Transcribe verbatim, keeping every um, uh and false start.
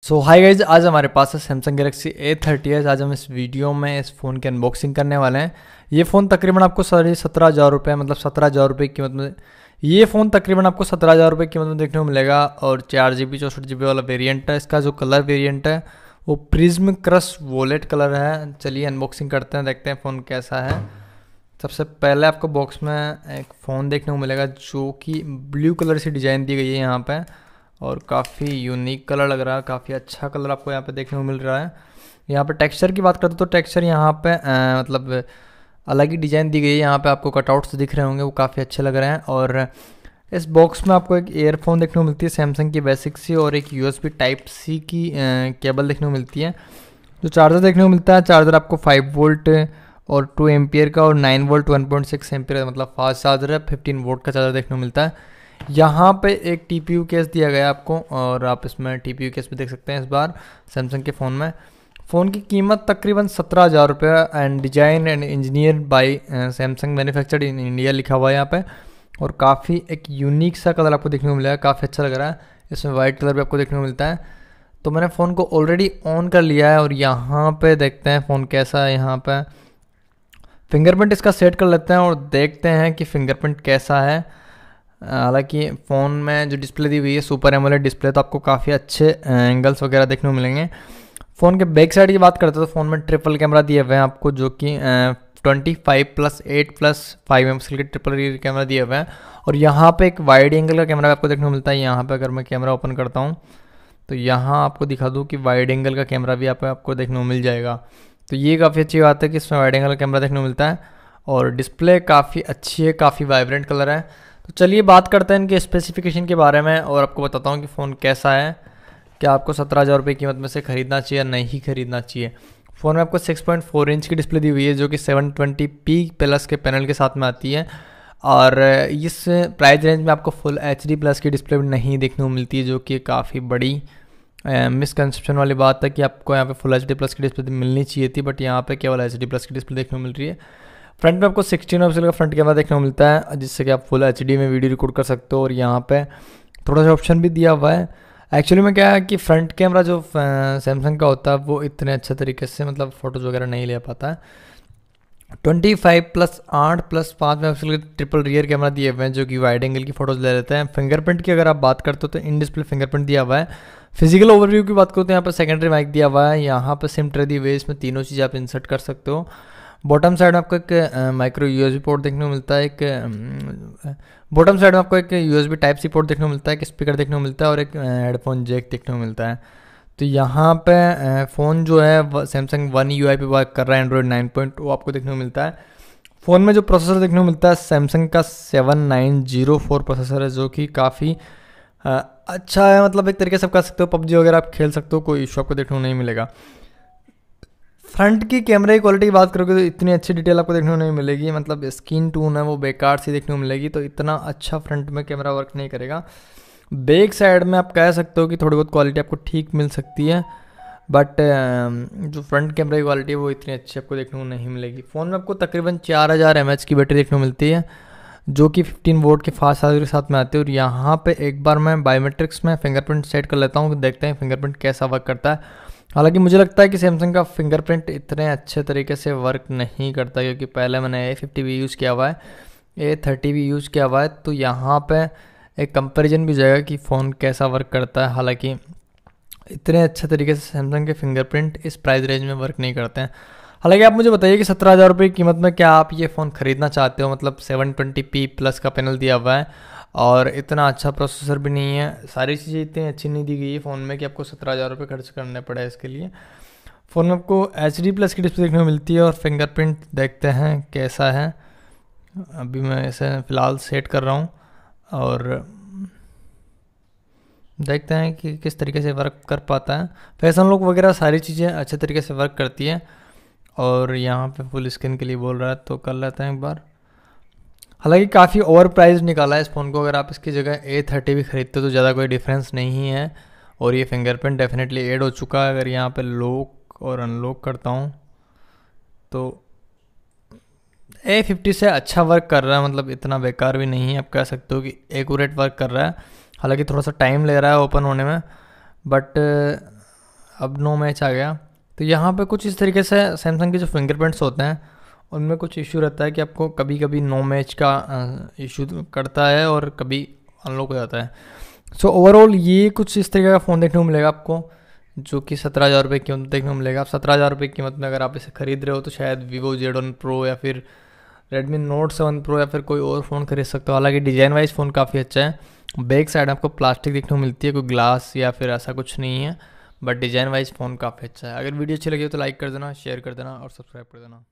सो hi guys, आज हमारे पास है Samsung Galaxy A thirty S. आज हम इस वीडियो में इस फ़ोन की अनबॉक्सिंग करने वाले हैं। ये फ़ोन तकरीबन आपको साढ़े सत्रह हज़ार रुपये मतलब सत्रह हज़ार रुपये की कीमत में ये फ़ोन तकरीबन आपको सत्रह हज़ार रुपये की कीमत में देखने को मिलेगा। और चार जी बी चौंसठ जी बी वाला वेरिएंट है। इसका जो कलर वेरिएंट है वो प्रिज्म क्रश वॉलेट कलर है। चलिए अनबॉक्सिंग करते हैं, देखते हैं फ़ोन कैसा है। सबसे पहले आपको बॉक्स में एक फ़ोन देखने को मिलेगा जो कि ब्लू कलर से डिज़ाइन दी गई है यहाँ पे, और काफ़ी यूनिक कलर लग रहा है। काफ़ी अच्छा कलर आपको यहाँ पे देखने को मिल रहा है। यहाँ पे टेक्सचर की बात करते तो टेक्सचर यहाँ पे आ, मतलब अलग ही डिज़ाइन दी गई है। यहाँ पे आपको कटआउट्स दिख रहे होंगे, वो काफ़ी अच्छे लग रहे हैं। और इस बॉक्स में आपको एक ईयरफोन देखने को मिलती है सैमसंग की बेसिक सी, और एक यूएसबी टाइप सी की केबल देखने को मिलती है। जो चार्जर देखने को मिलता है, चार्जर आपको फाइव वोल्ट और टू एम्पियर का और nine volt one point six ampere मतलब फास्ट चार्जर है। फिफ्टीन वोल्ट का चार्जर देखने को मिलता है। यहाँ पे एक टी पी यू केस दिया गया है आपको, और आप इसमें टी पी यू केस भी देख सकते हैं इस बार सैमसंग के फ़ोन में। फ़ोन की कीमत तकरीबन सत्रह हज़ार रुपये and design and engineer by Samsung manufactured in India लिखा हुआ है यहाँ पे। और काफ़ी एक यूनिक सा कलर आपको देखने को मिलेगा, काफ़ी अच्छा लग रहा है। इसमें वाइट कलर भी आपको देखने को मिलता है। तो मैंने फ़ोन को ऑलरेडी ऑन कर लिया है, और यहाँ पे देखते हैं फ़ोन कैसा है। यहाँ पे फिंगरप्रिंट इसका सेट कर लेते हैं और देखते हैं कि फिंगरप्रिंट कैसा है। हालांकि फ़ोन में जो डिस्प्ले दी हुई है सुपर एमोलेड डिस्प्ले, तो आपको काफ़ी अच्छे एंगल्स वगैरह देखने को मिलेंगे। फ़ोन के बैक साइड की बात करते हैं तो फ़ोन में ट्रिपल कैमरा दिए हुए हैं आपको, जो कि twenty five plus eight plus five M के ट्रिपल रियर कैमरा दिए हुए हैं। और यहाँ पे एक वाइड एंगल का कैमरा आपको देखने को मिलता है। यहाँ पे अगर मैं कैमरा ओपन करता हूँ तो यहाँ आपको दिखा दूँ कि वाइड एंगल का कैमरा भी आप, आपको देखने को मिल जाएगा। तो ये काफ़ी अच्छी बात है कि इसमें वाइड एंगल का कैमरा देखने को मिलता है। और डिस्प्ले काफ़ी अच्छी है, काफ़ी वाइब्रेंट कलर है। तो चलिए बात करते हैं इनके स्पेसिफिकेशन के बारे में, और आपको बताता हूँ कि फ़ोन कैसा है। क्या आपको सत्रह हज़ार रुपये कीमत में से ख़रीदना चाहिए या नहीं खरीदना चाहिए। फ़ोन में आपको सिक्स पॉइंट फोर इंच की डिस्प्ले दी हुई है, जो कि सेवन ट्वेंटी पी प्लस के पैनल के साथ में आती है। और इस प्राइस रेंज में आपको फुल एच डी प्लस की डिस्प्ले नहीं देखने को मिलती है, जो कि काफ़ी बड़ी मिसकंसेप्शन वाली बात है कि आपको यहाँ पे फुल एच डी प्लस की डिस्प्ले मिलनी चाहिए थी, बट यहाँ पे केवल एच डी प्लस की डिस्प्ले देखने को मिल रही है। फ्रंट में आपको सिक्सटीन मेगापिक्सल का फ्रंट कैमरा देखने को मिलता है, जिससे कि आप फुल एच डी में वीडियो रिकॉर्ड कर सकते हो। और यहाँ पे थोड़ा सा ऑप्शन भी दिया हुआ है। एक्चुअली में क्या है कि फ्रंट कैमरा जो सैमसंग का होता है वो इतने अच्छे तरीके से मतलब फ़ोटोज़ वगैरह नहीं ले पाता है। ट्वेंटी फाइव प्लस आठ प्लस पाँच मेगापिक्सल के ट्रिपल रियर कैमरा दिए हुए हैं, जो कि वाइड एंगल की फ़ोटोज़ ले लेते हैं। फिंगरप्रिंट की अगर आप बात करते हो तो इन डिस्प्ले फिंगरप्रिंट दिया हुआ है। फिजिकल ओवरव्यू की बात करो तो यहाँ पर सेकेंडरी माइक दिया हुआ है। यहाँ पर सिम ट्रे दी हुई है, इसमें तीनों चीज़ें आप इंसर्ट कर सकते हो। बॉटम साइड में आपको एक माइक्रो यूएसबी पोर्ट देखने को मिलता है। एक बॉटम साइड में आपको एक यूएसबी टाइप सी पोर्ट देखने को मिलता है, एक स्पीकर देखने को मिलता है, और एक हेडफोन जैक देखने को मिलता है। तो यहाँ पे फ़ोन जो है सैमसंग वन यू आई पे वर्क कर रहा है, एंड्रॉयड नाइन पॉइंट वो आपको देखने को मिलता है। फ़ोन में जो प्रोसेसर देखने को मिलता है सैमसंग का seven nine zero four processor है, जो कि काफ़ी अच्छा है। मतलब एक तरीके से आप कर सकते हो, पबजी वगैरह आप खेल सकते हो, कोई इशू आपको देखने को नहीं मिलेगा। फ्रंट की कैमरे की क्वालिटी की बात करोगे तो इतनी अच्छी डिटेल आपको देखने को नहीं मिलेगी। मतलब स्किन टोन है वो बेकार सी देखने को मिलेगी, तो इतना अच्छा फ्रंट में कैमरा वर्क नहीं करेगा। बैक साइड में आप कह सकते हो कि थोड़ी बहुत क्वालिटी आपको ठीक मिल सकती है, बट जो फ्रंट कैमरे की क्वालिटी है वो इतनी अच्छी आपको देखने को नहीं मिलेगी। फ़ोन में आपको तकरीबन चार हज़ार एम एच की बैटरी देखने को मिलती है, जो कि फिफ्टीन वोल्ट के फास्ट चार्जर के साथ में आती है। और यहाँ पे एक बार मैं बायोमेट्रिक्स में फिंगरप्रिंट सेट कर लेता हूँ, देखते हैं फिंगरप्रिंट कैसा वर्क करता है। हालांकि मुझे लगता है कि सैमसंग का फिंगरप्रिंट इतने अच्छे तरीके से वर्क नहीं करता, क्योंकि पहले मैंने ए फिफ्टी भी यूज़ किया हुआ है, ए थर्टी भी यूज़ किया हुआ है। तो यहाँ पे एक कंपैरिजन भी जाएगा कि फ़ोन कैसा वर्क करता है। हालांकि इतने अच्छे तरीके से सैमसंग के फिंगरप्रिंट इस प्राइस रेंज में वर्क नहीं करते हैं। हालांकि आप मुझे बताइए कि सत्रह हज़ार रुपये की कीमत में क्या आप ये फ़ोन ख़रीदना चाहते हो। मतलब सेवन ट्वेंटी पी प्लस का पैनल दिया हुआ है, और इतना अच्छा प्रोसेसर भी नहीं है, सारी चीज़ें इतनी अच्छी नहीं दी गई है फ़ोन में कि आपको सत्रह हज़ार रुपये खर्च करने पड़े इसके लिए। फ़ोन में आपको एच डी प्लस की डिस्प्ले देखने को मिलती है, और फिंगरप्रिंट देखते हैं कैसा है। अभी मैं इसे फ़िलहाल सेट कर रहा हूँ, और देखते हैं कि किस तरीके से वर्क कर पाता है। फैशन लुक वगैरह सारी चीज़ें अच्छे तरीके से वर्क करती है। और यहाँ पे फुल स्क्रीन के लिए बोल रहा है, तो कर लेते हैं एक बार। हालांकि काफ़ी ओवर प्राइस निकाला है इस फ़ोन को, अगर आप इसकी जगह ए थर्टी भी खरीदते हो तो ज़्यादा कोई डिफरेंस नहीं है। और ये फिंगरप्रिंट डेफिनेटली ऐड हो चुका है। अगर यहाँ पे लॉक और अनलॉक करता हूँ तो ए फिफ्टी से अच्छा वर्क कर रहा है, मतलब इतना बेकार भी नहीं है। आप कह सकते हो कि एक्यूरेट वर्क कर रहा है। हालांकि थोड़ा सा टाइम ले रहा है ओपन होने में, बट अब नो मैच आ गया। तो यहाँ पे कुछ इस तरीके से सैमसंग के जो फिंगरप्रिंट्स होते हैं उनमें कुछ इशू रहता है कि आपको कभी कभी नो मैच का इशू करता है और कभी अनलॉक हो जाता है। सो so, ओवरऑल ये कुछ इस तरीके का फ़ोन देखने को मिलेगा आपको, जो कि सत्रह हज़ार रुपये की कीमत देखने को मिलेगा। आप सत्रह हज़ार रुपये की कीमत में अगर आप इसे ख़रीद रहे हो तो शायद वीवो जेड वन प्रो या फिर रेडमी नोट सेवन प्रो या फिर कोई और फ़ोन खरीद सकते हो। हालांकि डिज़ाइन वाइज फ़ोन काफ़ी अच्छा है। बैक साइड आपको प्लास्टिक देखने को मिलती है, कोई ग्लास या फिर ऐसा कुछ नहीं है, बट डिज़ाइन वाइज फ़ोन काफ़ी अच्छा है। अगर वीडियो अच्छी लगी हो तो लाइक कर देना, शेयर कर देना और सब्सक्राइब कर देना।